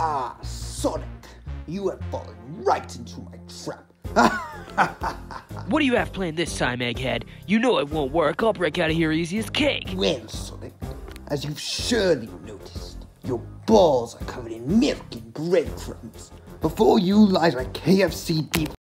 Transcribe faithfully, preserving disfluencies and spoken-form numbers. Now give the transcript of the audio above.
Ah, Sonic, you have fallen right into my trap. What do you have planned this time, Egghead? You know it won't work. I'll break out of here easy as cake. Well, Sonic, as you've surely noticed, your balls are covered in milk and breadcrumbs. Before you lies my K F C deep